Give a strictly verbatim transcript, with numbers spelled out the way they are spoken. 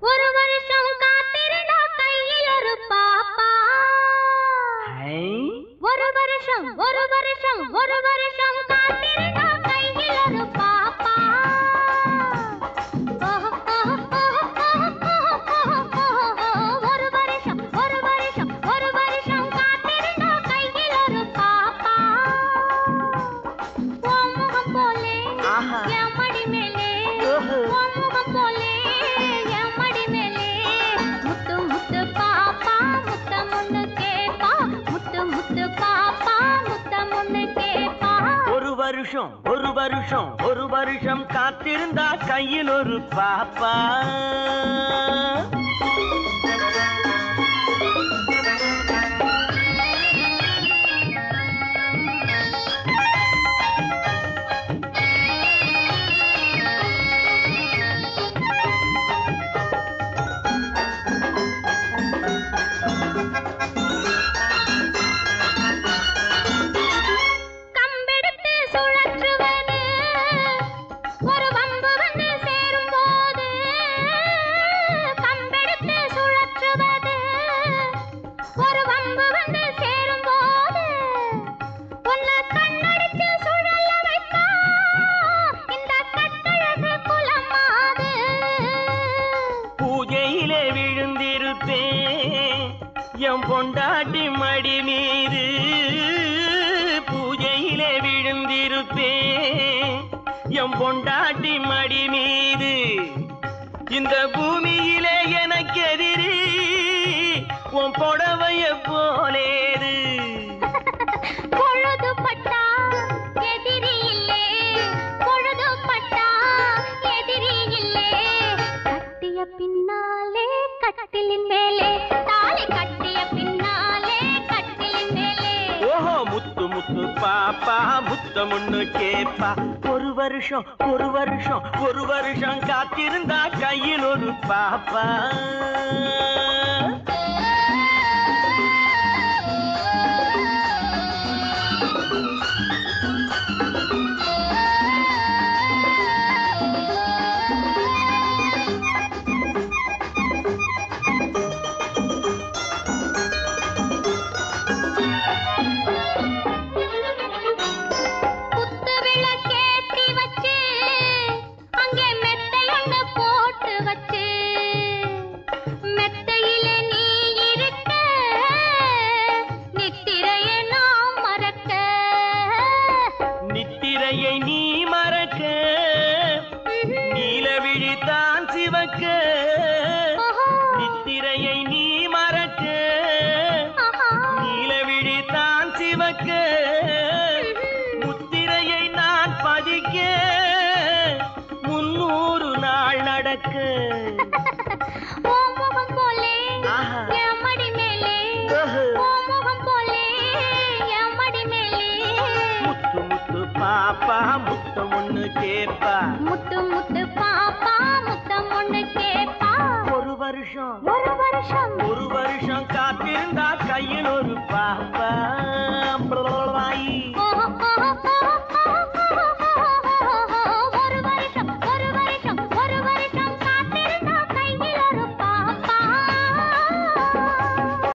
ஒரு வருஷம் காத்திருந்தா கையில் ஒரு பாப்பா. ஒரு வருஷம் ஒரு வருஷம் ஒரு வருஷம் காத்திருந்தா கையில் ஒரு பாப்பா. ஒரு வருஷம் ஒரு வருஷம் ஒரு வருஷம் காத்திருந்தா கையில் ஒரு பாப்பா. உன் முகம் போலே என் மடி மேலே, உன் முகம் போலே என் மடி மேலே, முத்து முத்து பாப்பா முத்தம் ஒண்ணு கேப்பா, முத்து முத்து பாப்பா முத்தம் ஒண்ணு கேப்பா. ஒரு வருஷம் ஒரு வருஷம் ஒரு வருஷம் காத்திருந்தா கையில் ஒரு பாப்பா. கம்பெடுத்து சுழற்றுவது ஒரு வம்பு வந்து சேரும் போது, கம்பெடுத்து சுழற்றுவது ஒரு வம்பு வந்து சேரும் போது, உன்னை கண்ணடிச்சு சுழல வைத்தா இந்த கட்டழகு குலமாது. பூஜையிலே விழுந்திருப்பேன் என் பொண்டாட்டி மடி மீது, பூஜையிலே விழுந்திருப்பேன் என் பொண்டாட்டி மடி மீது. இந்த பூமியிலே எனக்கு எதிரி உன் புடவைய போலேது. பொழுது பட்டா எதிரி இல்லே, பொழுது பட்டா எதிரி இல்லே, கட்டிய பின்னாலே கட்டிலின் மேலே, தாலி கட்டிய பின்னாலே கட்டிலின் மேலே. ஓஹோ முத்து முத்து பாப்பா முத்தம் ஒண்ணு கேப்பா. ஒரு வருஷம் ஒரு வருஷம் ஒரு வருஷம் காத்திருந்தா கையில் ஒரு பாப்பா. குத்து விளக்கேத்தி வச்சு அங்கே மெத்தையொன்னு போட்டு வச்சு, மெத்தையிலே நீ இருக்க நித்திரையை நான் மறக்க. நித்திரையை நீ மறக்க, நீல விழித்தான் சிவக்க. நித்திரையை நீ மறக்க, நீல விழித்தான் சிவக்க. முத்திரையை நான் பதிக்க முன்னூறு நாள் நடக்க. உன் முகம் போலே ஆஹா. என் மடி மேலே, ஓஹோ. உன் முகம் போலே என் மடி மேலே, முத்து முத்து பாப்பா முத்தம் ஒண்ணு கேப்பா. முத்து முத்து பா